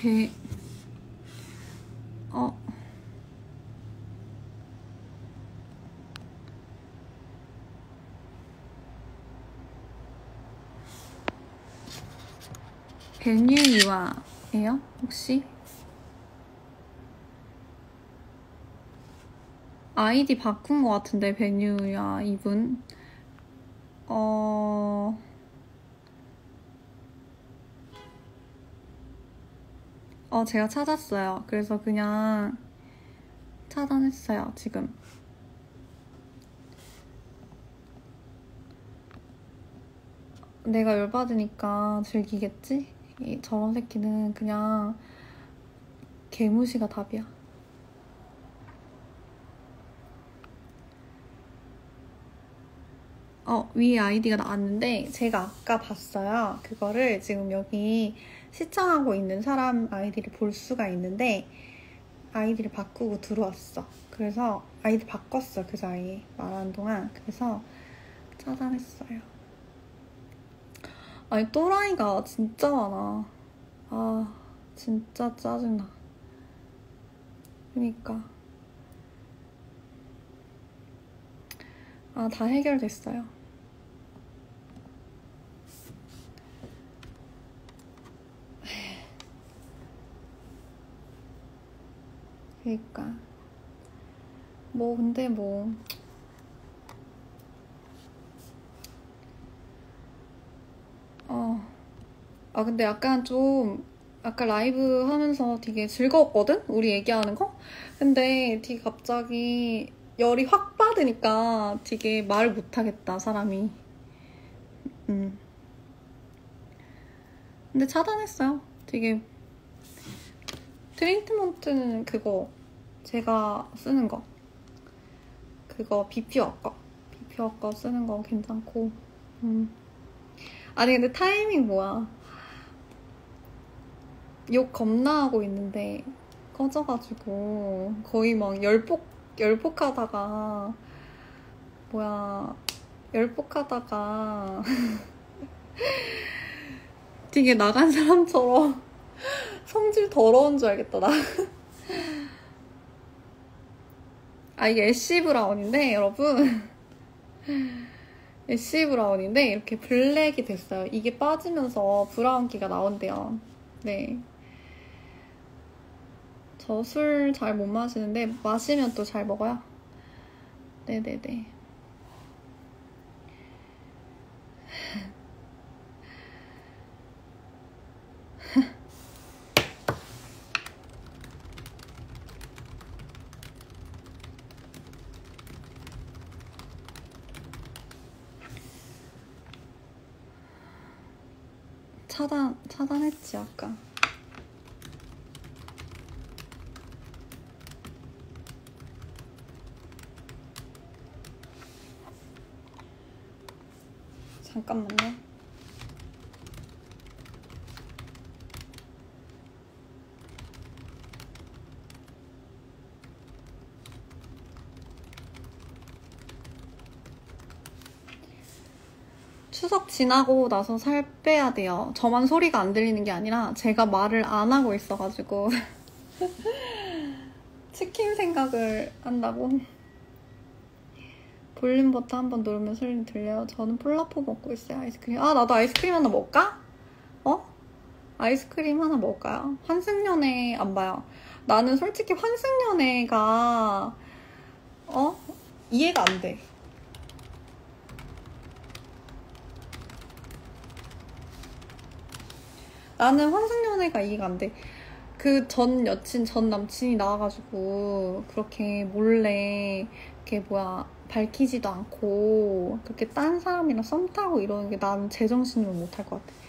베뉴이와예요? 혹시? 아이디 바꾼 것 같은데, 베뉴야 이분. 제가 찾았어요. 그래서 그냥 차단했어요, 지금. 내가 열받으니까 즐기겠지? 저런 새끼는 그냥 개무시가 답이야. 위에 아이디가 나왔는데 제가 아까 봤어요. 그거를 지금 여기 시청하고 있는 사람 아이디를 볼 수가 있는데 아이디를 바꾸고 들어왔어. 그래서 아이디 바꿨어, 그 사이에 말하는 동안. 그래서 차단했어요. 아니 또라이가 진짜 많아. 아 진짜 짜증나. 그니까 다 해결됐어요. 그니까 근데 근데 약간 좀 아까 라이브 하면서 되게 즐거웠거든? 우리 얘기하는 거? 근데 되게 갑자기 열이 확 받으니까 되게 말을 못하겠다, 사람이. 근데 차단했어요. 되게 트리트먼트는 그거 제가 쓰는 거 그거 비피어 거 쓰는 거 괜찮고. 아니 근데 타이밍 뭐야. 욕 겁나 하고 있는데 꺼져가지고 거의 막 열폭하다가 되게 나간 사람처럼 성질 더러운 줄 알겠다, 나. 이게 애쉬 브라운인데, 여러분. 애쉬 브라운인데, 이렇게 블랙이 됐어요. 이게 빠지면서 브라운기가 나온대요. 네. 저 술 잘 못 마시는데, 마시면 또 잘 먹어요. 네네네. 차단했지, 아까. 잠깐만요. 추석 지나고 나서 살 빼야 돼요. 저만 소리가 안 들리는 게 아니라 제가 말을 안 하고 있어가지고 치킨 생각을 한다고. 볼륨 버튼 한번 누르면 소리 들려요. 저는 폴라포 먹고 있어요. 아이스크림. 나도 아이스크림 하나 먹을까? 아이스크림 하나 먹을까요? 환승연애 안 봐요. 나는 솔직히 환승연애가 이해가 안 돼. 나는 환승연애가 이해가 안 돼. 그 전 남친이 나와가지고 그렇게 몰래 이렇게 밝히지도 않고 그렇게 딴 사람이랑 썸 타고 이러는 게 나는 제정신으로 못할 것 같아.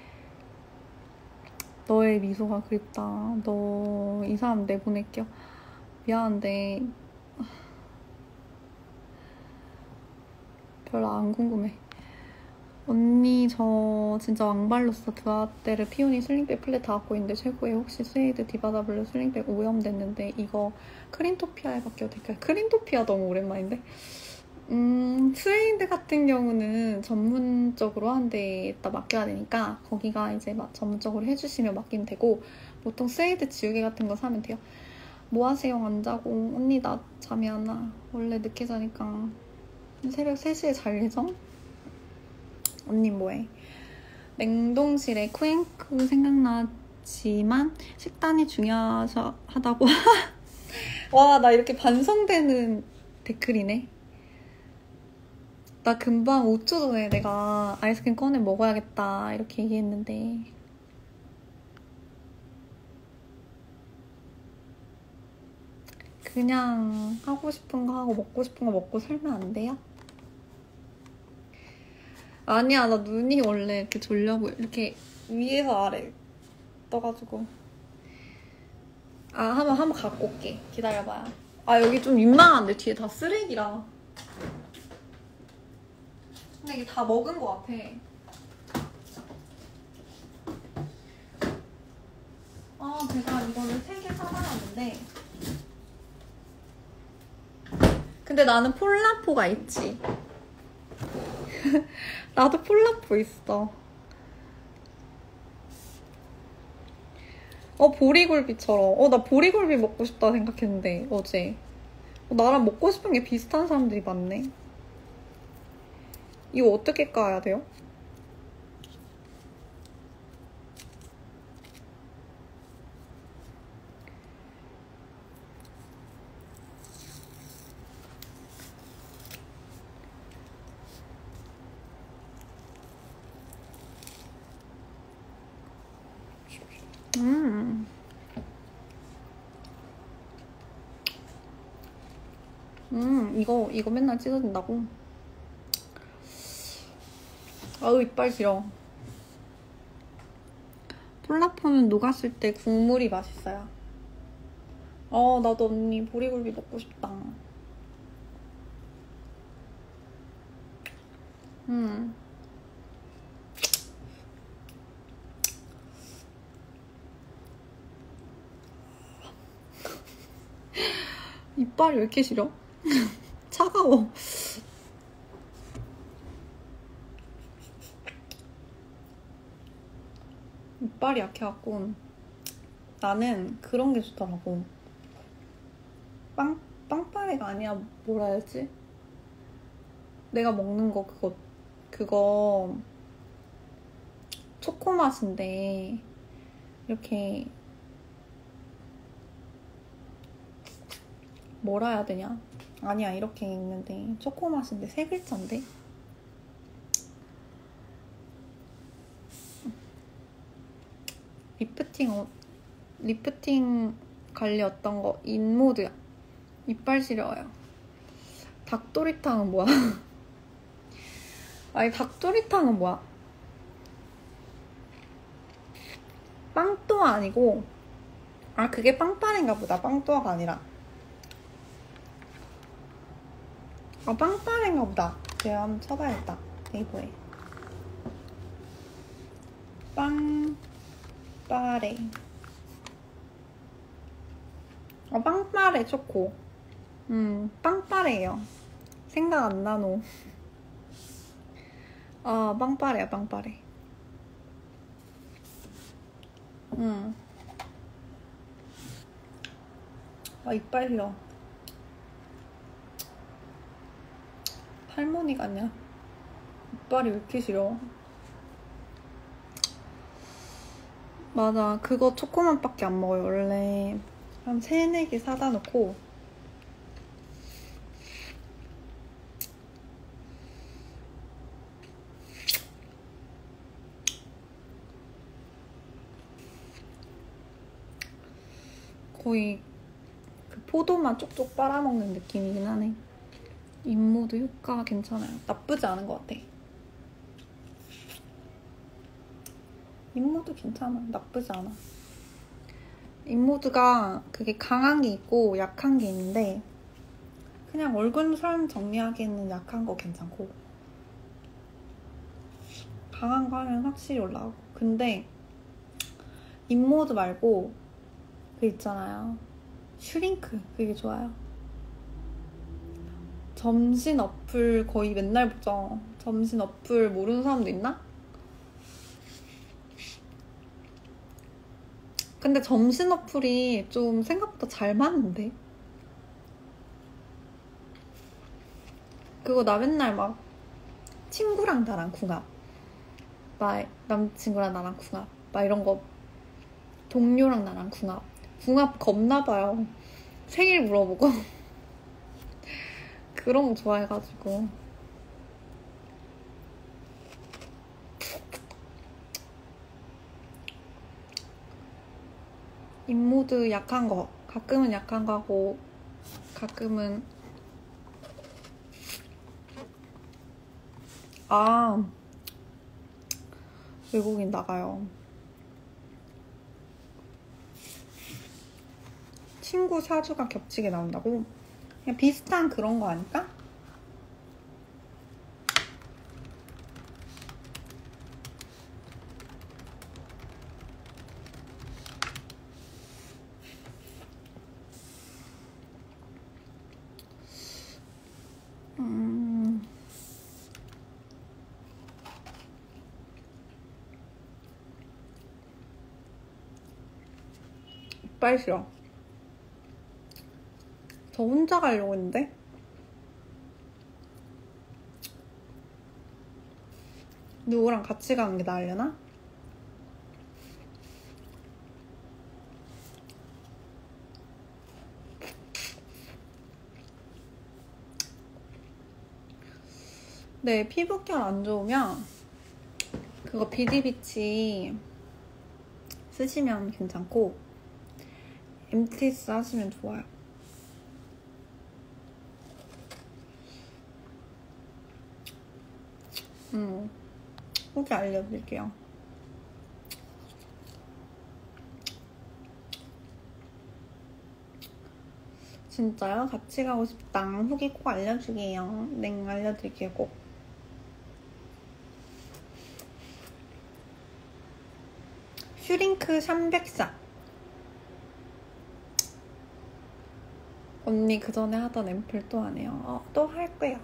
너의 미소가 그립다. 너 이 사람 내보낼게요. 미안한데 별로 안 궁금해. 언니 저 진짜 왕발로서 드아떼르 피오니 슬링백 플랫 다 갖고 있는데 최고에 혹시 스웨이드 디바다블루 슬링백 오염됐는데 이거 크린토피아에 바뀌어도 될까요? 크린토피아 너무 오랜만인데? 스웨이드 같은 경우는 전문적으로 한 데에다 맡겨야 되니까 거기가 이제 전문적으로 해주시면 맡기면 되고, 보통 스웨이드 지우개 같은 거 사면 돼요. 뭐 하세요? 안 자고? 언니 나 잠이 안 와. 원래 늦게 자니까. 새벽 3시에 잘 예정? 언니 뭐해? 냉동실에 쿠앤크 생각나지만 식단이 중요하다고. 와, 나 이렇게 반성되는 댓글이네. 나 금방 5초 전에 내가 아이스크림 꺼내 먹어야겠다 이렇게 얘기했는데, 그냥 하고 싶은 거 하고 먹고 싶은 거 먹고 살면 안 돼요? 아니야, 나 눈이 원래 이렇게 졸려고 이렇게 위에서 아래 떠가지고. 아, 한번 갖고 올게. 기다려봐요. 아, 여기 좀 민망한데 뒤에 다 쓰레기라. 근데 이게 다 먹은 거 같아. 아, 제가 이거를 3개 사달았는데, 근데 나는 폴라포가 있지. 나도 폴라포 있어. 보리굴비처럼. 나 보리굴비 먹고 싶다 생각했는데 어제. 나랑 먹고 싶은 게 비슷한 사람들이 많네. 이거 어떻게 까야 돼요? 이거 맨날 찢어진다고? 아우, 이빨 길어. 폴라포는 녹았을 때 국물이 맛있어요. 나도 언니 보리굴비 먹고 싶다. 이빨이 왜 이렇게 시려? 차가워. 이빨이 약해갖고 나는 그런 게 좋더라고. 빵빠레가 아니야. 뭐라 해야지? 내가 먹는 거 그거 초코 맛인데 이렇게 뭐라 해야 되냐? 아니야, 이렇게 있는데 초코 맛인데 3글자인데? 리프팅 관리 어떤 거? 인모드야. 이빨 시려워요. 닭도리탕은 뭐야? 아니, 닭도리탕은 뭐야? 빵또아 아니고, 그게 빵빠레인가 보다. 빵또아가 아니라. 빵빠레인가 보다. 제가 한번 쳐봐야겠다. 네이버에. 빵빠레. 빵빠레 초코. 빵빠레예요. 생각 안 나노. 빵빠레야, 빵빠레. 이빨 길어. 할머니 같냐? 이빨이 왜 이렇게 시려? 맞아, 그거 초코맛밖에 안 먹어요. 원래 한 3-4개 사다 놓고 거의 그 포도만 쪽쪽 빨아먹는 느낌이긴 하네. 인모드 효과 괜찮아요. 나쁘지 않은 것 같아. 인모드 괜찮아. 나쁘지 않아. 인모드가 그게 강한 게 있고 약한 게 있는데, 그냥 얼굴선 정리하기에는 약한 거 괜찮고 강한 거 하면 확실히 올라가고. 근데 인모드 말고 그 있잖아요, 슈링크. 그게 좋아요. 점심 어플 거의 맨날 보죠. 점심 어플 모르는 사람도 있나? 근데 점심 어플이 좀 생각보다 잘 맞는데? 그거 나 맨날 막 친구랑 나랑 궁합, 막 남친구랑 나랑 궁합, 막 이런 거, 동료랑 나랑 궁합 겁나 봐요. 생일 물어보고 그런 거 좋아해가지고. 입모드 약한 거 가끔은 약한 거고 가끔은 외국인 나가요. 친구 사주가 겹치게 나온다고? 그냥 비슷한 그런 거 아닐까? 빨리 싫어. 저 혼자 가려고 했는데 누구랑 같이 가는 게 나으려나? 네, 피부결 안 좋으면 그거 비디비치 쓰시면 괜찮고 MTS 하시면 좋아요. 후기 알려드릴게요. 진짜요? 같이 가고 싶다. 후기 꼭 알려주게요. 네, 알려드릴게요. 꼭. 슈링크 300샷. 언니 그 전에 하던 앰플 또 하네요. 또 할 거야.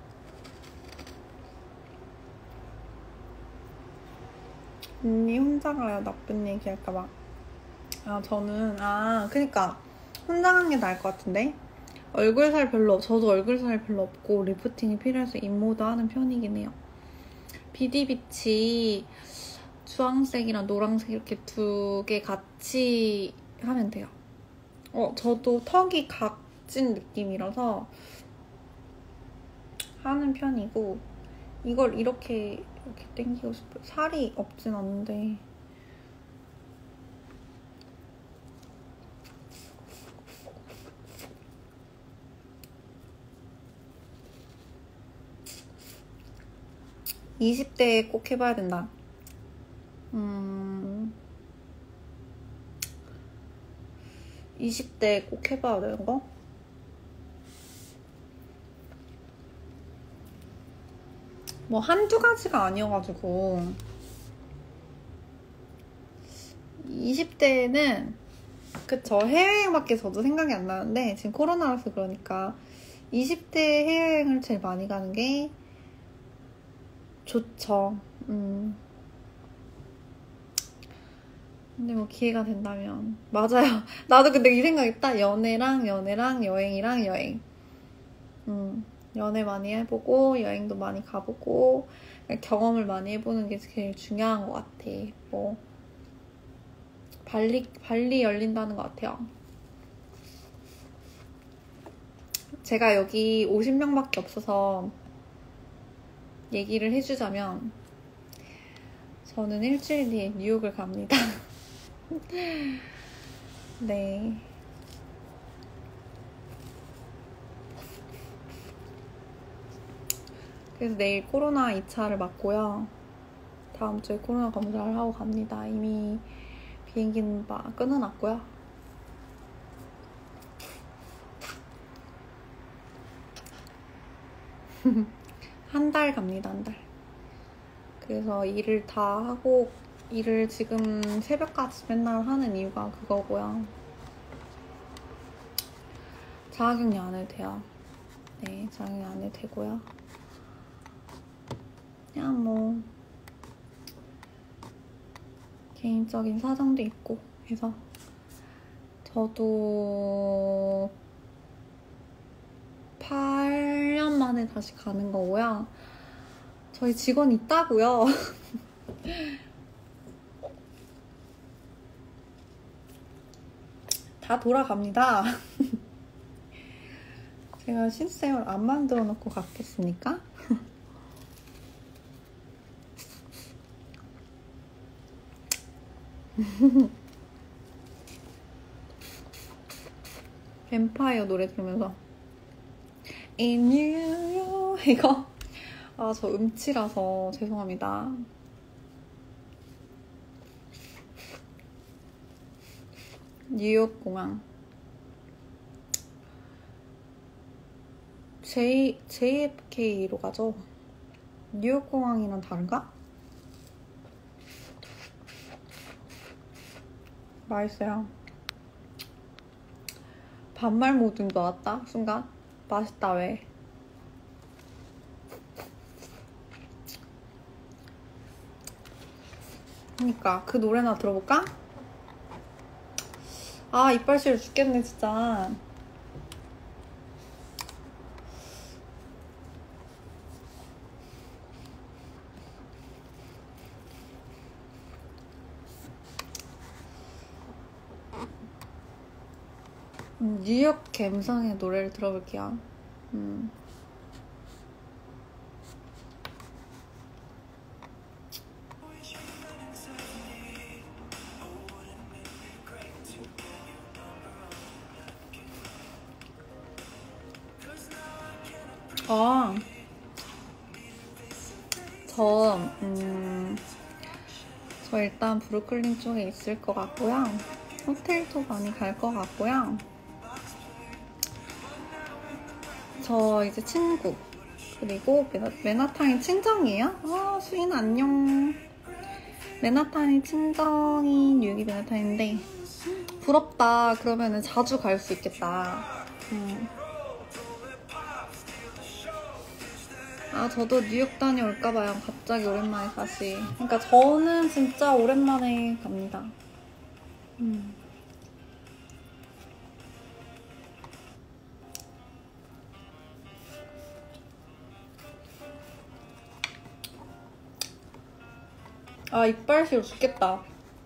언니 혼자 가요. 나쁜 얘기 할까봐. 저는 그니까 혼자 가는 게 나을 것 같은데. 저도 얼굴살 별로 없고 리프팅이 필요해서 입모드 하는 편이긴 해요. 비디비치 주황색이랑 노란색 이렇게 두 개 같이 하면 돼요. 저도 턱이 각진 느낌이라서 하는 편이고, 이걸 이렇게 당기고 싶어요. 살이 없진 않은데. (20대에) 꼭 해봐야 된다. 20대에 꼭 해봐야 되는 거? 뭐 한두 가지가 아니어가지고 20대에는 그쵸, 해외여행밖에 저도 생각이 안 나는데 지금 코로나라서 그러니까 20대 해외여행을 제일 많이 가는 게 좋죠. 근데 뭐 기회가 된다면. 맞아요. 나도 근데 이 생각했다. 연애랑 여행이랑 여행. 연애 많이 해보고 여행도 많이 가보고 경험을 많이 해보는 게 제일 중요한 것 같아. 뭐 발리 열린다는 것 같아요. 제가 여기 50명밖에 없어서 얘기를 해주자면 저는 일주일 뒤에 뉴욕을 갑니다. 네. 그래서 내일 코로나 2차를 맞고요. 다음 주에 코로나 검사를 하고 갑니다. 이미 비행기는 끊어놨고요. 한 달 갑니다, 한 달. 그래서 일을 다 하고, 일을 지금 새벽까지 맨날 하는 이유가 그거고요. 자가격리 안 해도 돼요. 네, 장애 안 해도 되고요. 그냥 뭐 개인적인 사정도 있고 해서 저도 8년 만에 다시 가는 거고요. 저희 직원 있다고요. 다 돌아갑니다. 제가 신생을 안 만들어 놓고 갔겠습니까? 뱀파이어 노래 들으면서 In New York 이거 저 음치라서 죄송합니다. 뉴욕 공항 JFK로 가죠. 뉴욕 공항이랑 다른가? 맛있어요. 반말 모듬 나왔다 순간. 맛있다. 왜? 그니까 그 노래나 들어볼까? 이빨 시려 죽겠네 진짜. 뉴욕 갬성의 노래를 들어볼게요. 저 일단 브루클린 쪽에 있을 것 같고요. 호텔도 많이 갈 것 같고요. 저 이제 친구 그리고 맨하탄이 친정이에요? 수인 안녕. 맨하탄이 친정인 뉴욕이 맨하탄인데 부럽다. 그러면은 자주 갈 수 있겠다. 저도 뉴욕 다녀올까봐요. 갑자기 오랜만에 다시. 그러니까 저는 진짜 오랜만에 갑니다. 이빨 시려 죽겠다.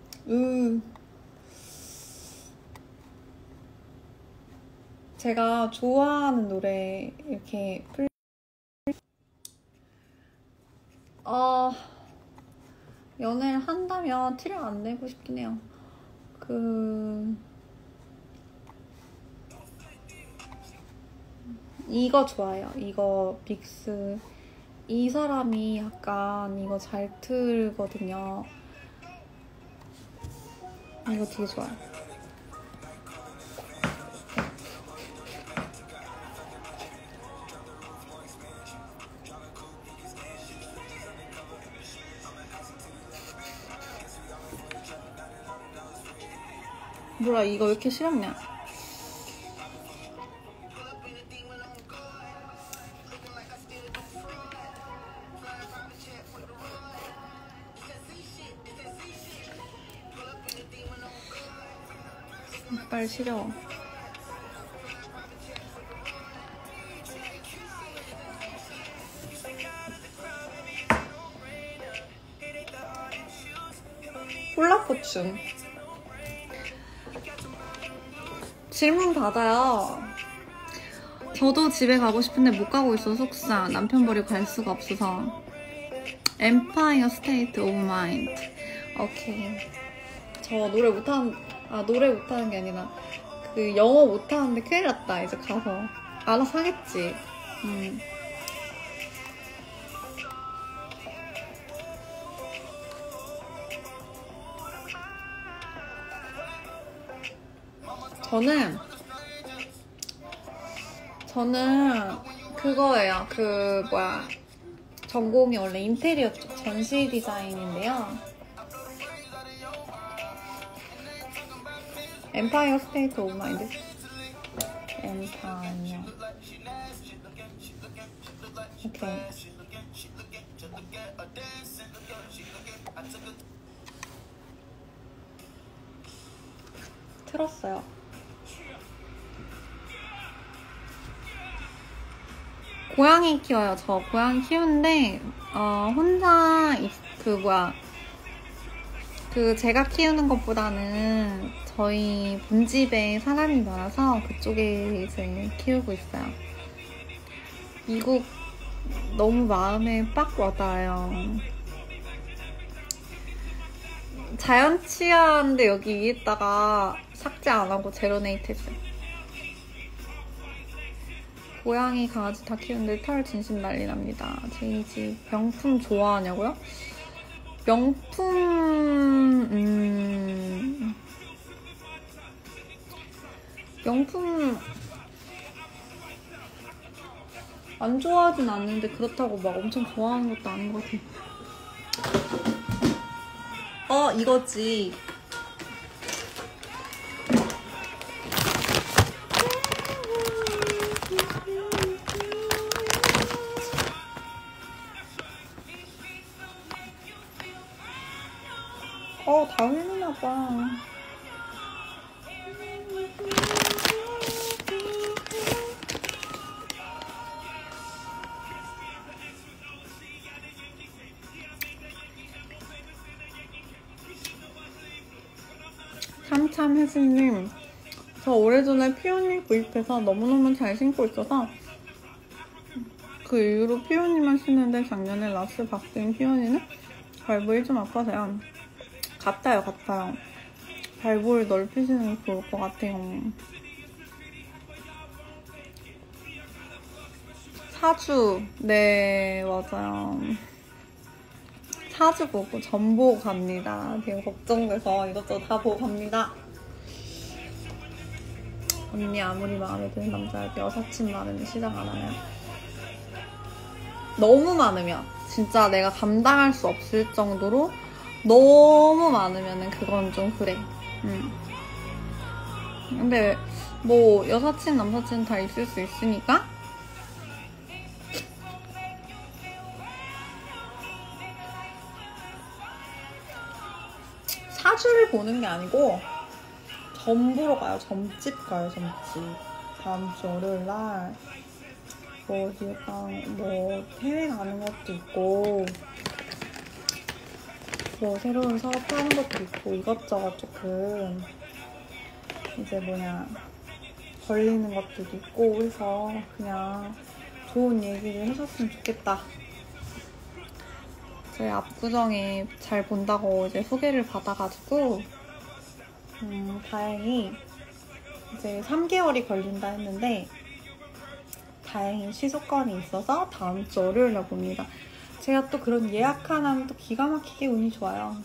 제가 좋아하는 노래 이렇게 연애를 한다면 티를 안 내고 싶긴 해요. 이거 좋아요. 이거 빅스. 이 사람이 약간 이거 잘 틀거든요. 이거 되게 좋아요. 뭐야 이거 왜 이렇게 싫었냐? 이빨 시려워. 콜라포춘 질문 받아요. 저도 집에 가고 싶은데 못 가고 있어. 속상. 남편 버리고 갈 수가 없어서. 엠파이어 스테이트 오브 마인드. 오케이. 저 노래 못하는 게 아니라 영어 못하는데 큰일 났다. 이제 가서 알아서 하겠지. 저는 그거예요. 전공이 원래 인테리어 쪽 전시 디자인인데요. 엠파이어 스테이트 오브 마인드. 엠파이어 오케이. 틀었어요. 고양이 키워요. 저 고양이 키우는데 혼자 제가 키우는 것보다는 저희 본집에 사람이 많아서 그쪽에 이제 키우고 있어요. 미국 너무 마음에 빡 와닿아요. 자연치아인데 여기 위에다가 삭제 안 하고 제로네이트 했어요. 고양이, 강아지 다 키우는데 털 진심 난리 납니다. 저희 집 명품 좋아하냐고요? 명품 안 좋아하진 않는데 그렇다고 막 엄청 좋아하는 것도 아닌 것 같아요. 이거지. 다 흘리나봐. 참참혜진님, 저 오래전에 피오니 구입해서 너무너무 잘 신고 있어서 그 이후로 피오니만 신는데 작년에 라스 바뀐 피오니는 발볼이 좀 아파서요. 같아요. 발볼 넓히시는 게 좋을 것 같아요. 사주, 네, 맞아요. 사주 보고 전 보고 갑니다. 되게 걱정돼서 이것저것 다 보고 갑니다. 언니 아무리 마음에 드는 남자여도 여사친 많으면 시작 안 하면, 너무 많으면 진짜 내가 감당할 수 없을 정도로 너무 많으면은 그건 좀 그래. 근데 뭐 여사친 남사친 다 있을 수 있으니까 사주를 보는 게 아니고 점 보러 가요. 점집 가요. 점집. 다음 주 월요일날 뭐 해외 가는 것도 있고 뭐 새로운 사업 하는 것도 있고 이것저것 조금 이제 걸리는 것들도 있고 해서 그냥 좋은 얘기를 해줬으면 좋겠다. 저희 압구정에 잘 본다고 이제 소개를 받아가지고 다행히 이제 3개월이 걸린다 했는데 다행히 취소권이 있어서 다음 주 월요일날 봅니다. 제가 또 그런 예약 하나는 또 기가 막히게 운이 좋아요.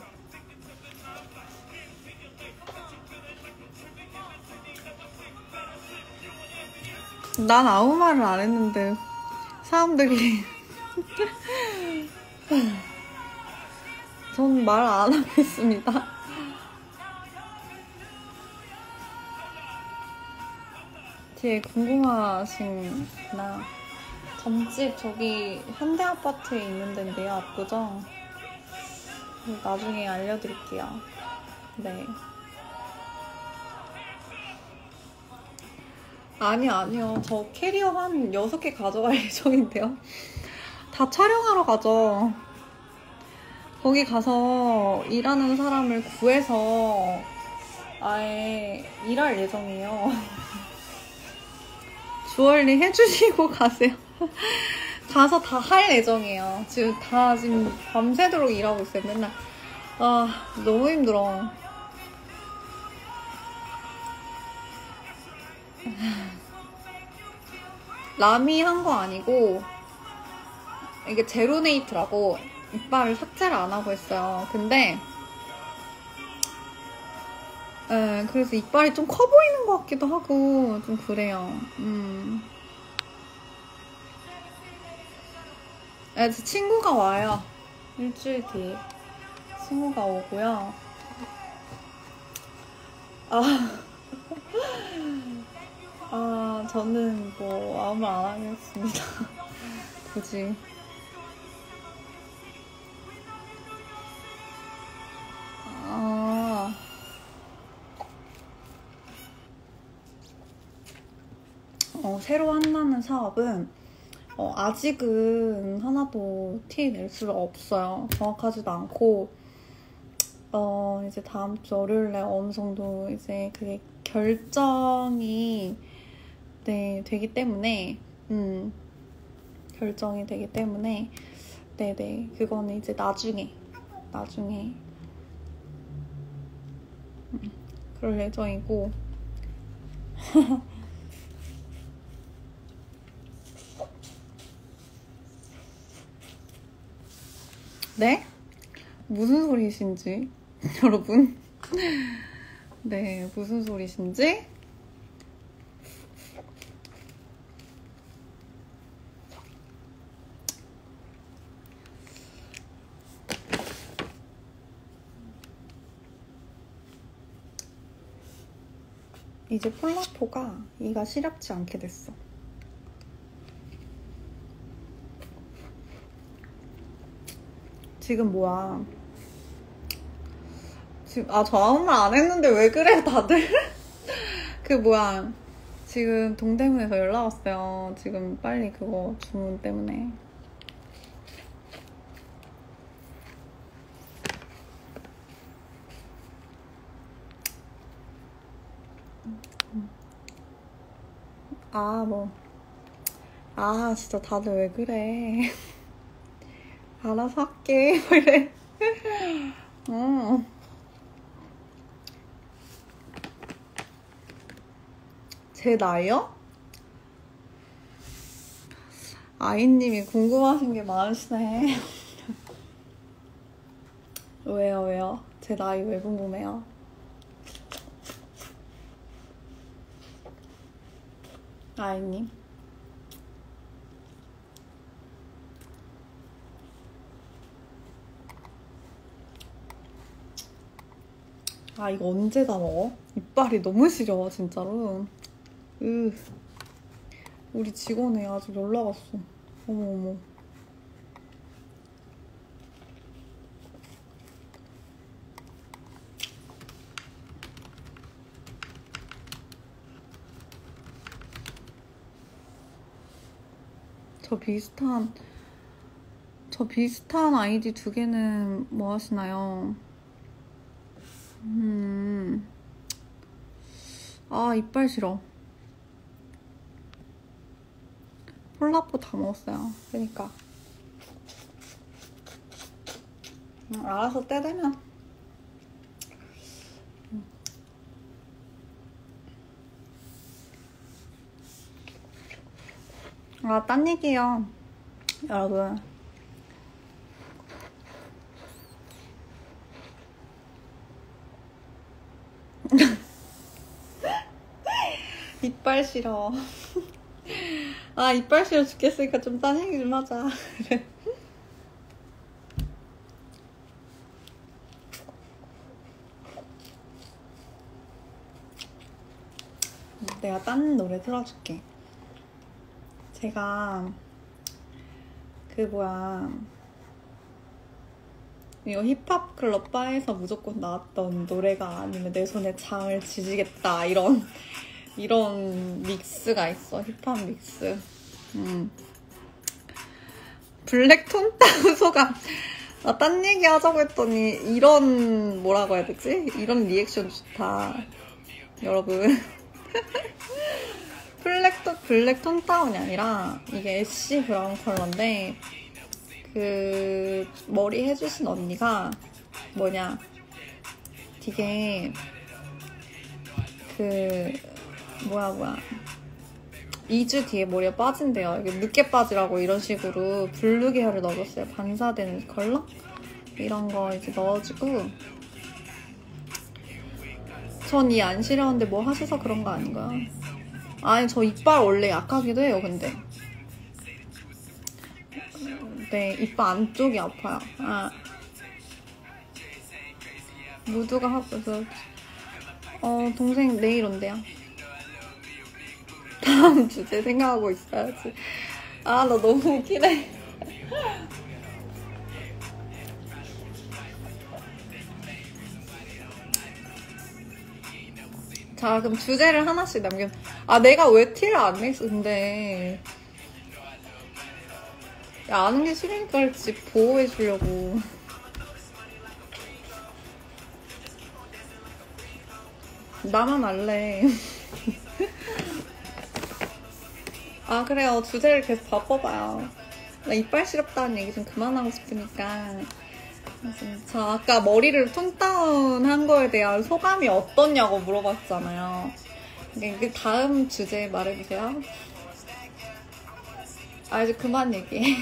난 아무 말을 안 했는데 사람들이 전 말 안 하겠습니다. 뒤에 궁금하시구나. 점집 저기 현대아파트에 있는 데인데요. 압구정. 나중에 알려드릴게요. 네. 아니요. 저 캐리어 한 6개 가져갈 예정인데요. 다 촬영하러 가죠. 거기 가서 일하는 사람을 구해서 아예 일할 예정이에요. 주얼리 해주시고 가세요. 가서 다 할 예정이에요. 지금 밤새도록 일하고 있어요. 맨날. 너무 힘들어. 라미 한 거 아니고 이게 제로네이트라고 이빨을 삭제를 안 하고 했어요. 근데 그래서 이빨이 좀 커 보이는 것 같기도 하고 좀 그래요. 제 친구가 와요. 일주일 뒤에 친구가 오고요. 저는 뭐 아무 말 안 하겠습니다. 굳이. 새로 한다는 사업은 아직은 하나도 티 낼 수가 없어요. 정확하지도 않고 이제 다음 주 월요일에 어느 정도 이제 그게 결정이 되기 때문에 결정이 되기 때문에 네네 그거는 이제 나중에 그럴 예정이고 네? 무슨 소리신지 여러분 네 무슨 소리신지 이제 폴라포가 이가 시렵지 않게 됐어. 지금 뭐야? 지금 저 아무 말 안 했는데 왜 그래 다들? 그 뭐야? 지금 동대문에서 연락 왔어요. 지금 빨리 그거 주문 때문에. 진짜 다들 왜 그래? 알아서 할게. 이래. 제 나이요? 아이님이 궁금하신 게 많으시네. 왜요? 제 나이 왜 궁금해요? 아이님. 이거 언제 다 먹어? 이빨이 너무 시려 진짜로. 우리 직원이 아직 연락 왔어. 어머. 저 비슷한 아이디 두 개는 뭐 하시나요? 이빨 싫어. 폴라포 다 먹었어요. 그러니까 알아서 때 되면. 딴 얘기예요, 여러분. 이빨 싫어. 이빨 싫어 죽겠으니까 좀 딴 얘기 좀 하자. 그래. 내가 딴 노래 틀어줄게. 제가 이거 힙합 클럽 바에서 무조건 나왔던 노래가 아니면 내 손에 장을 지지겠다 이런 믹스가 있어. 힙합 믹스. 블랙톤 다운 소감. 딴 얘기 하자고 했더니 이런 뭐라고 해야 되지? 이런 리액션 좋다. 여러분. 블랙톤 다운이 아니라 이게 애쉬 브라운 컬러인데 그 머리 해주신 언니가 되게 2주 뒤에 머리가 빠진대요. 이게 늦게 빠지라고 이런 식으로 블루 계열을 넣어줬어요. 반사되는 컬러? 이런 거 이제 넣어주고. 전 이 안 시려운데 뭐 하셔서 그런 거 아닌가요? 저 이빨 원래 약하기도 해요, 근데. 네, 이빨 안쪽이 아파요. 무드가 하고서 동생 내일 온대요. 다음 주제 생각하고 있어야지. 아, 나 너무 웃기네. 자, 그럼 주제를 하나씩 아, 내가 왜 티를 안 냈어, 근데. 야, 아는 게 싫으니까 그렇지. 보호해주려고. 나만 알래. 아, 그래요. 주제를 계속 바꿔봐요. 나 이빨 시렵다는 얘기 좀 그만하고 싶으니까. 자, 아까 머리를 톤다운 한 거에 대한 소감이 어떻냐고 물어봤잖아요. 이게 다음 주제 말해주세요. 아, 이제 그만 얘기해.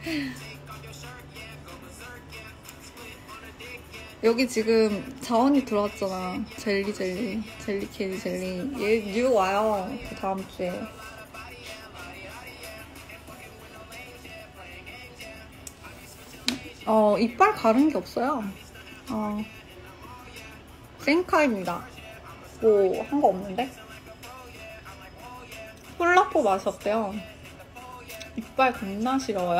여기 지금 자원이 들어왔잖아. 젤리 캐리 젤리. 얘 뉴 와요. 그 다음 주에. 이빨 가른 게 없어요. 생카입니다. 뭐 한 거 없는데? 콜라포 마셨대요. 이빨 겁나 싫어요.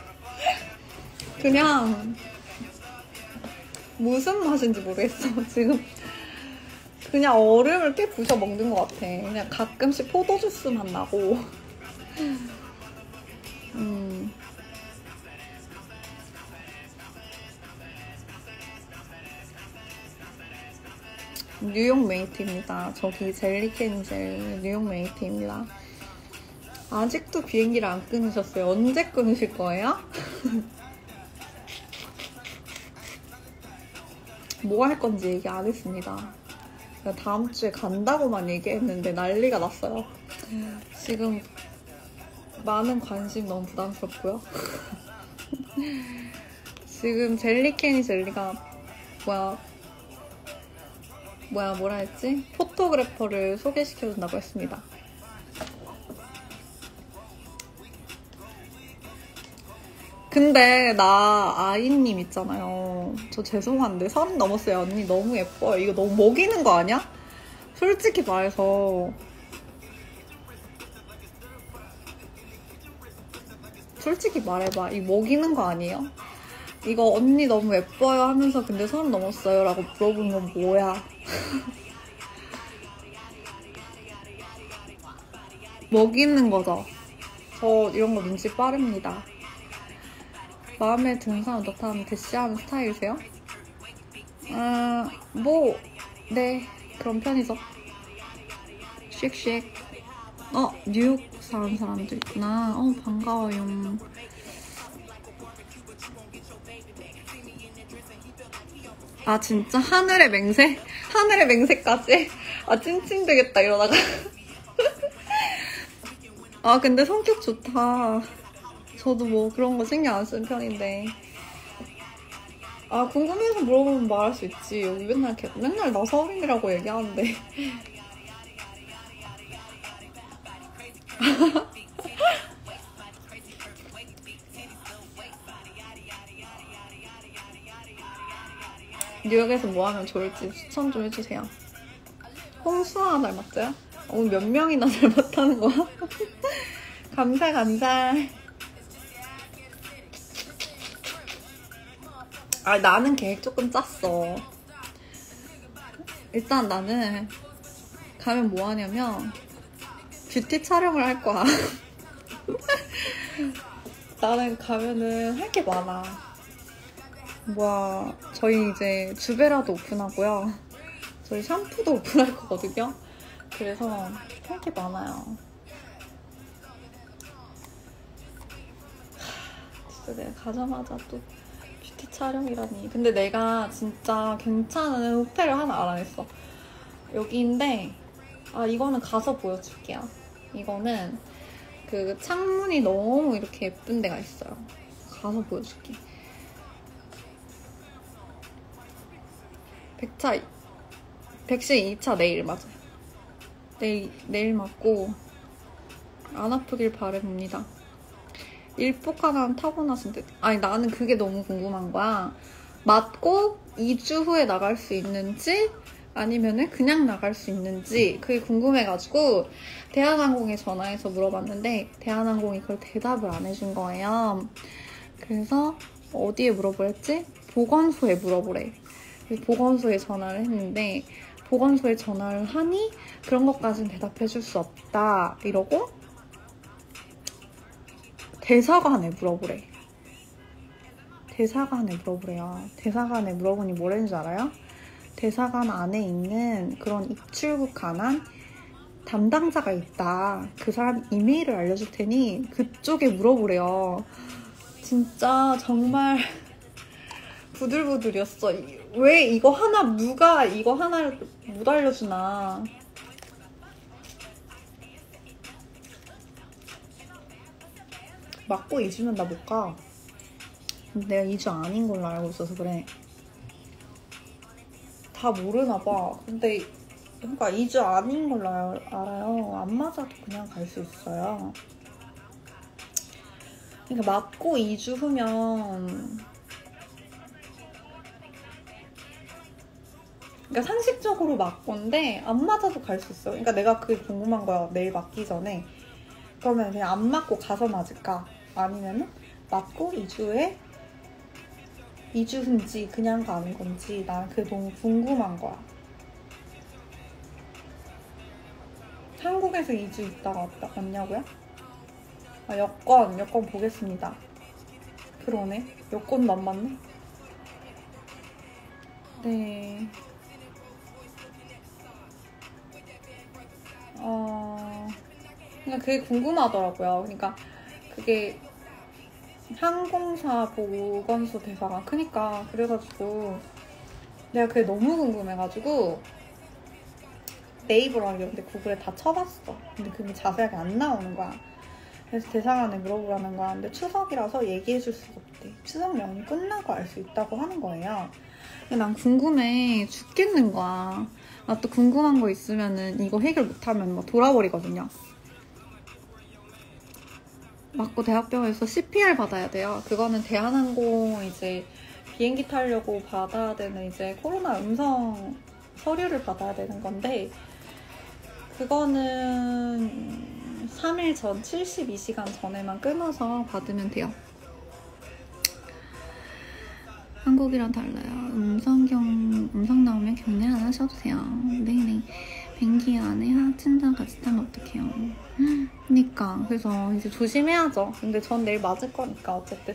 그냥 무슨 맛인지 모르겠어. 지금 그냥 얼음을 꽤 부셔 먹는 것 같아. 그냥 가끔씩 포도주스 맛 나고. 뉴욕 메이트입니다. 저기 젤리캔 젤 뉴욕 메이트입니다. 아직도 비행기를 안 끊으셨어요. 언제 끊으실 거예요? 뭐 할 건지 얘기 안 했습니다. 다음 주에 간다고만 얘기했는데 난리가 났어요. 지금 많은 관심 너무 부담스럽고요. 지금 젤리캔이 젤리가 뭐라 했지? 포토그래퍼를 소개시켜준다고 했습니다. 근데 나 아이님 있잖아요. 저 죄송한데 30 넘었어요. 언니 너무 예뻐요. 이거 너무 먹이는 거 아니야? 솔직히 말해서. 솔직히 말해봐. 이거 먹이는 거 아니에요? 이거 언니 너무 예뻐요 하면서 근데 30 넘었어요 라고 물어보는 건 뭐야? 먹이는 거죠. 저 이런 거 눈치 빠릅니다. 마음에 드는 사람 나타나면 대시하는 스타일이세요? 네, 그런 편이죠. 쉑쉑. 뉴욕 사는 사람도 있구나. 반가워요. 아, 진짜? 하늘의 맹세? 하늘의 맹세까지? 아, 찡찡되겠다, 이러다가. 아, 근데 성격 좋다. 저도 뭐 그런 거 신경 안 쓰는 편인데. 아, 궁금해서 물어보면 말할 수 있지. 여기 맨날 나 서울인이라고 얘기하는데. 뉴욕에서 뭐 하면 좋을지 추천 좀 해주세요. 홍수아 닮았어요? 오늘 몇 명이나 닮았다는 거야? 감사. 아, 나는 계획 조금 짰어. 일단 나는 가면 뭐 하냐면 뷰티 촬영을 할 거야. 나는 가면은 할 게 많아. 저희 이제 주베라도 오픈하고요. 저희 샴푸도 오픈할 거거든요. 그래서 할 게 많아요. 진짜 내가 가자마자 또 뷰티 촬영이라니. 근데 내가 진짜 괜찮은 호텔을 하나 알아냈어. 여기인데 이거는 가서 보여줄게요. 이거는 그 창문이 너무 이렇게 예쁜 데가 있어요. 가서 보여줄게. 백신 2차 내일 맞아요. 내일 맞고 안 아프길 바라봅니다. 일복 하나는 타고나신 듯. 아니, 나는 그게 너무 궁금한 거야. 맞고 2주 후에 나갈 수 있는지 아니면은 그냥 나갈 수 있는지 그게 궁금해가지고 대한항공에 전화해서 물어봤는데 대한항공이 그걸 대답을 안 해준 거예요. 그래서 어디에 물어보랬지? 보건소에 물어보래. 보건소에 전화를 했는데 보건소에 전화를 하니 그런 것까지는 대답해줄 수 없다 이러고 대사관에 물어보래. 대사관에 물어보래요. 대사관에 물어보니 뭐라는 줄 알아요? 대사관 안에 있는 그런 입출국 관한 담당자가 있다. 그 사람 이메일을 알려줄 테니 그쪽에 물어보래요. 진짜 정말 부들부들이었어. 왜 이거 하나 누가 이거 하나를 못 알려주나. 맞고 2주면 나 못 가. 내가 2주 아닌 걸로 알고 있어서 그래. 다 모르나 봐. 근데 그러니까 2주 아닌 걸로 알아요. 안 맞아도 그냥 갈 수 있어요. 그러니까 맞고 2주 후면 그러니까 상식적으로 맞고인데 안 맞아도 갈 수 있어. 그러니까 내가 그게 궁금한 거야. 내일 맞기 전에. 그러면 그냥 안 맞고 가서 맞을까? 아니면은 맞고 2주 후인지 그냥 가는 건지 난 그게 너무 궁금한 거야. 한국에서 2주 있다가 왔냐고요? 아, 여권 보겠습니다. 그러네. 여권도 안 맞네. 네. 그냥 그게 궁금하더라고요. 그러니까 그게 항공사 보건소 대사가 크니까 그래가지고 내가 그게 너무 궁금해가지고 네이버로 하려는데 구글에 다 쳐봤어. 근데 그게 자세하게 안 나오는 거야. 그래서 대사관에 물어보라는 거야. 근데 추석이라서 얘기해줄 수가 없대. 추석 연휴 끝나고 알 수 있다고 하는 거예요. 근데 난 궁금해 죽겠는 거야. 나 또 궁금한 거 있으면은 이거 해결 못하면 막 돌아버리거든요. 맞고 대학병원에서 CPR 받아야 돼요. 그거는 대한항공 이제 비행기 타려고 받아야 되는 이제 코로나 음성 서류를 받아야 되는 건데 그거는 3일 전 72시간 전에만 끊어서 받으면 돼요. 한국이랑 달라요. 음성 나오면 격리 안 하셔도 돼요. 네네. 비행기 안에 확진자 같이 타면 어떡해요. 그니까 그래서 이제 조심해야죠. 근데 전 내일 맞을 거니까 어쨌든.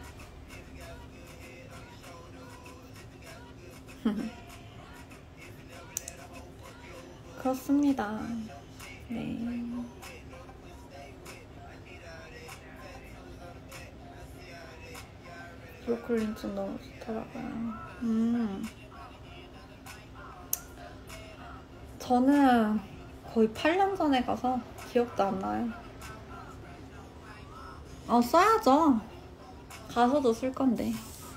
그렇습니다. 네. 브로콜리는 너무 좋더라고요. 저는 거의 8년 전에 가서 기억도 안 나요. 써야죠. 가서도 쓸 건데.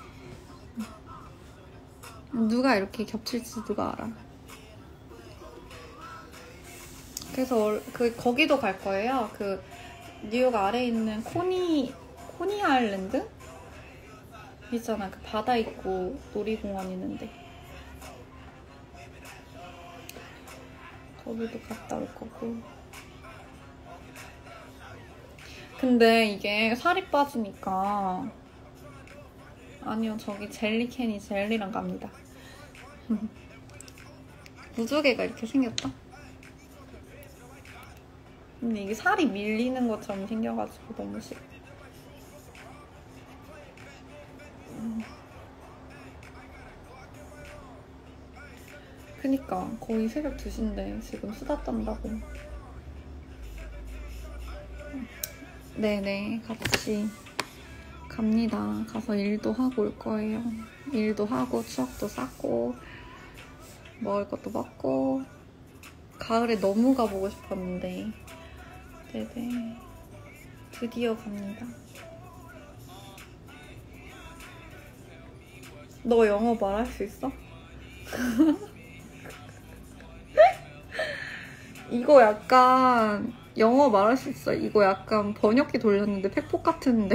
누가 이렇게 겹칠지 누가 알아. 그래서 거기도 갈 거예요. 그 뉴욕 아래에 있는 코니 아일랜드? 있잖아. 그 바다 있고 놀이공원 있는데. 거기도 갔다 올 거고. 근데 이게 살이 빠지니까 아니요, 저기 젤리캔이 젤리랑 갑니다. 무조개가 이렇게 생겼다. 근데 이게 살이 밀리는 것처럼 생겨가지고 너무 싫어. 그니까 거의 새벽 2시인데 지금 수다 떤다고. 네네, 같이 갑니다. 가서 일도 하고 올 거예요. 일도 하고 추억도 쌓고 먹을 것도 먹고. 가을에 너무 가보고 싶었는데 네네, 드디어 갑니다. 너 영어 말할 수 있어? 이거 약간 영어 말할 수 있어. 이거 약간 번역기 돌렸는데 팩폭 같은데.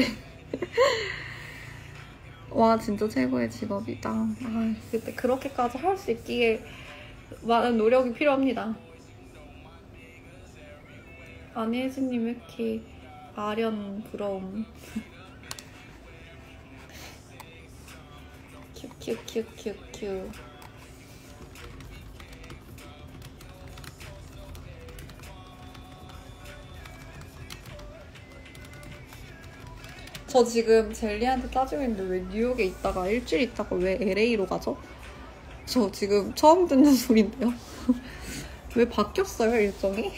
와, 진짜 최고의 직업이다. 근데 그렇게까지 할 수 있기에 많은 노력이 필요합니다. 아니 혜진님 왜 이렇게 아련 부러움. 큐큐큐큐큐. 저 지금 젤리한테 따지고 있는데 왜 뉴욕에 있다가 일주일 있다가 왜 LA로 가죠? 저 지금 처음 듣는 소린데요. 왜 바뀌었어요 일정이?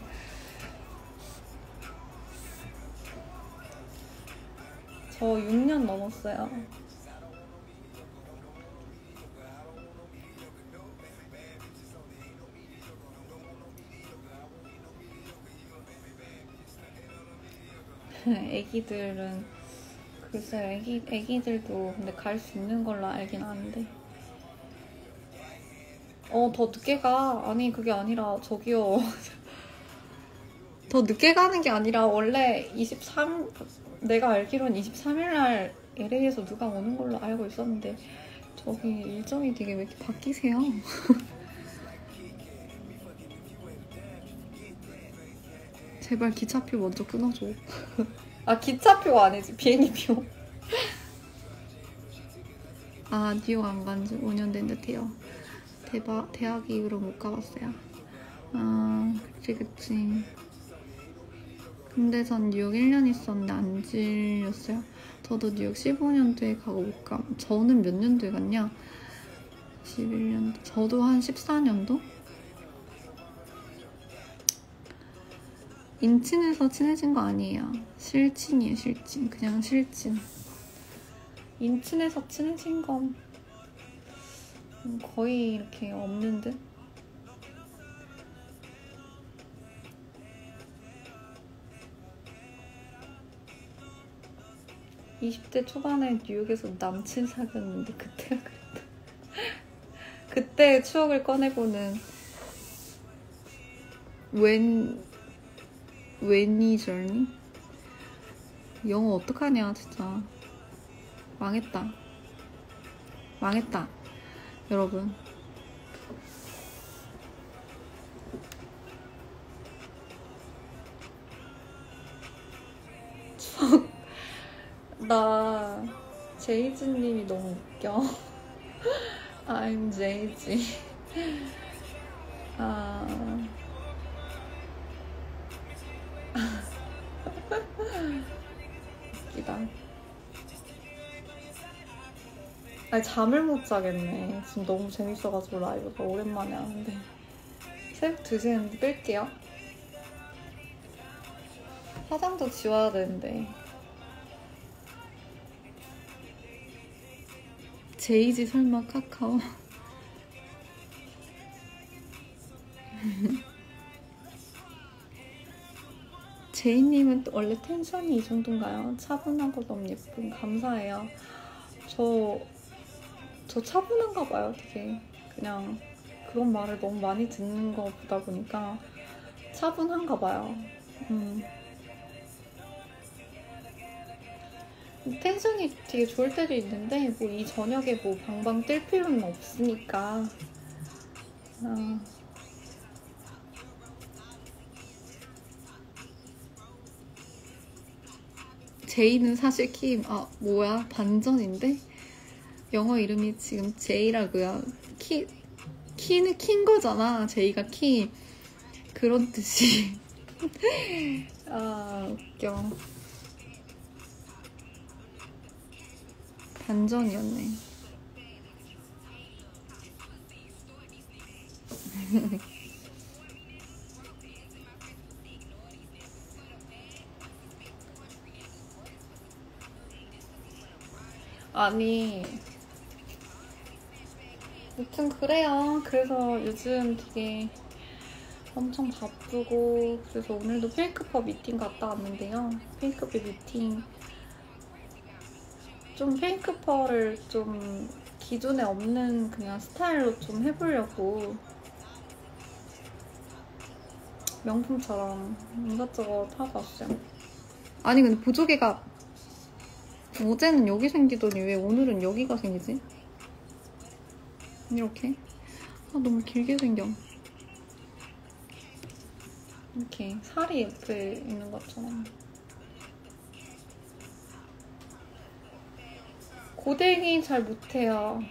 저 6년 넘었어요. 애기들은 글쎄요, 애기들도 근데 갈 수 있는 걸로 알긴 아는데. 더 늦게 가. 아니 그게 아니라 저기요. 더 늦게 가는 게 아니라 원래 내가 알기로는 23일날 LA에서 누가 오는 걸로 알고 있었는데 저기 일정이 되게 왜 이렇게 바뀌세요? 제발 기차표 먼저 끊어줘. 아 기차표가 아니지 비행기표. 아 뉴욕 안 간 지 5년 된 듯해요. 대학 이후로 못 가봤어요. 아 그치. 근데 전 뉴욕 1년 있었는데 안 질렸어요. 저도 뉴욕 15년도에 가고 못 감. 저는 몇 년도에 갔냐? 11년도. 저도 한 14년도? 인친에서 친해진 거 아니에요. 실친이에요, 실친. 그냥 실친. 인친에서 친해진 건 거의 이렇게 없는 듯? (20대) 초반에 뉴욕에서 남친 사귀었는데 그때가 그랬다. 그때 추억을 꺼내보는 웬이 저니? 영어 어떡하냐 진짜. 망했다 여러분. 나 제이지님이 너무 웃겨. I'm 제이지. 웃기다. 아니 잠을 못 자겠네. 지금 너무 재밌어가지고 라이브가 오랜만에 하는데. 새벽 2시에 했는데 뺄게요. 화장도 지워야 되는데. 제이지 설마 카카오? 제이님은 원래 텐션이 이 정도인가요? 차분하고 너무 예쁜. 감사해요. 저 차분한가 봐요. 되게 그냥 그런 말을 너무 많이 듣는 거 보다 보니까 차분한가 봐요. 텐션이 되게 좋을 때도 있는데 뭐 이 저녁에 뭐 방방 뜰 필요는 없으니까. 제이는 사실 뭐야 반전인데? 영어 이름이 지금 제이라고요. 키는 킨 거잖아. 제이가 키. 그런 뜻이. 아 웃겨. 반전이었네. 아니 여튼 그래요. 그래서 요즘 되게 엄청 바쁘고, 그래서 오늘도 페이크퍼 미팅 갔다 왔는데요. 페이크퍼 미팅 좀 페이크퍼를 좀 기존에 없는 그냥 스타일로 좀 해보려고 명품처럼 이것저것 하고 왔어요. 아니 근데 보조개가 어제는 여기 생기더니 왜 오늘은 여기가 생기지? 이렇게? 너무 길게 생겨. 이렇게 살이 옆에 있는 것처럼. 고데기 잘 못해요.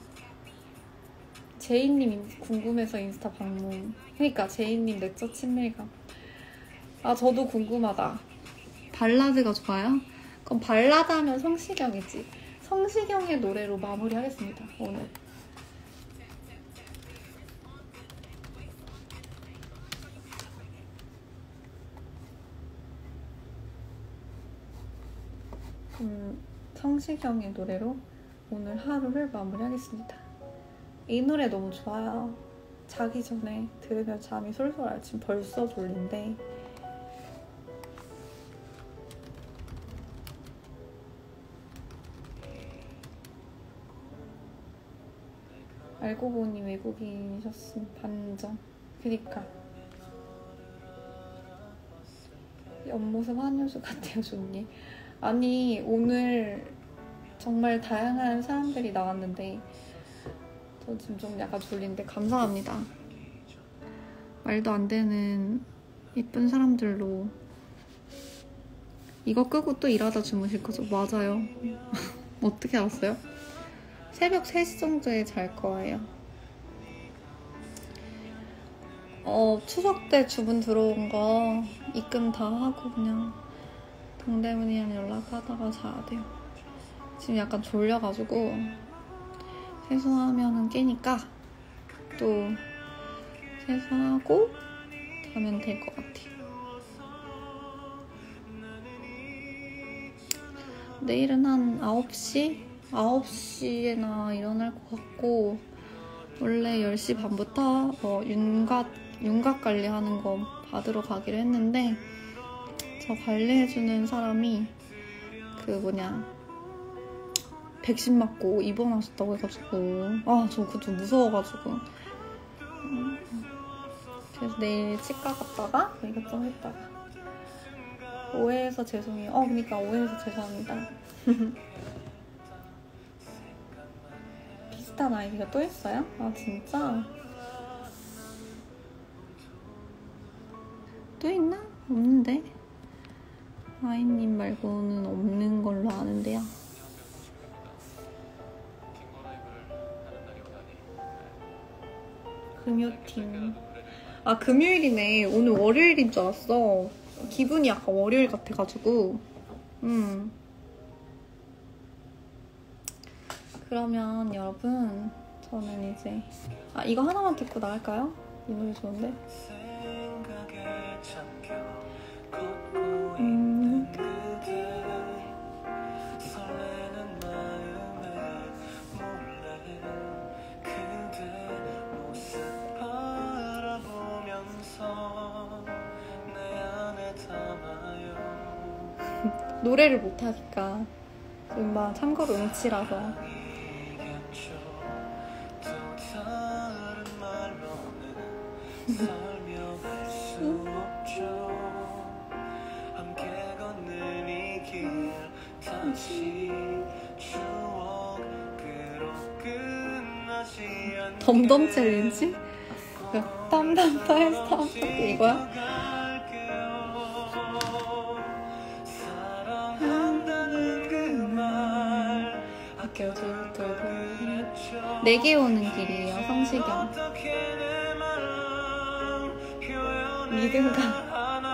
제이님 궁금해서 인스타 방문. 그러니까 제이님 내적 친밀감. 아, 저도 궁금하다. 발라드가 좋아요? 그럼 발라드 하면 성시경이지. 성시경의 노래로 마무리하겠습니다, 오늘. 성시경의 노래로 오늘 하루를 마무리하겠습니다. 이 노래 너무 좋아요. 자기 전에 들으면 잠이 솔솔 와. 지금 벌써 졸린데. 알고 보니 외국인이셨음. 반전. 그니까 옆모습 한효수 같아요, 좋니? 아니, 오늘 정말 다양한 사람들이 나왔는데 저 지금 좀 약간 졸린데 감사합니다. 말도 안 되는 예쁜 사람들로. 이거 끄고 또 일하다 주무실 거죠? 맞아요. 어떻게 알았어요? 새벽 3시 정도에 잘 거예요. 추석 때 주문 들어온 거 입금 다 하고 그냥 동대문이랑 연락하다가 자야 돼요. 지금 약간 졸려가지고 세수하면은 깨니까 또 세수하고 자면 될 것 같아요. 내일은 한 9시? 9시에나 일어날 것 같고, 원래 10시 반부터 윤곽 관리하는 거 받으러 가기로 했는데 저 관리해주는 사람이 백신 맞고 입원하셨다고 해가지고 저 그거 좀 무서워가지고 그래서 내일 치과 갔다가 이것저것 했다가 오해해서 죄송해요. 그러니까 오해해서 죄송합니다. 비슷한 아이디가 또 있어요? 아, 진짜? 또 있나? 없는데? 아이님 말고는 없는 걸로 아는데요. 금요팀. 아, 금요일이네. 오늘 월요일인 줄 알았어. 기분이 약간 월요일 같아가지고. 그러면 여러분, 저는 이제 이거 하나만 듣고 나갈까요? 이 노래 좋은데? 노래를 못하니까 음반 참고로 음치라서. 덤덤 챌린지? 땀땀땀 스탑 이거야? 내게 오는 길이에요. 성시경. 믿음감.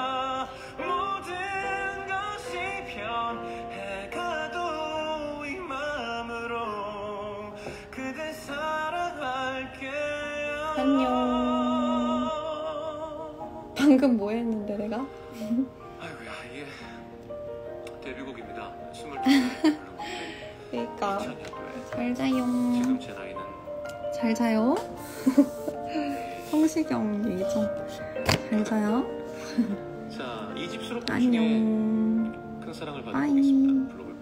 안녕. 방금 뭐 했는데 내가? 아이고야, 이게 데뷔곡입니다. 22살. 그러니까 잘 자요. 지금 제 나이는 잘 자요. 성시경 얘기죠. 잘 자요. 자, 2집 수록곡 중에 안녕. 큰 사랑을 받은 곡 있습니다. 불러볼게요.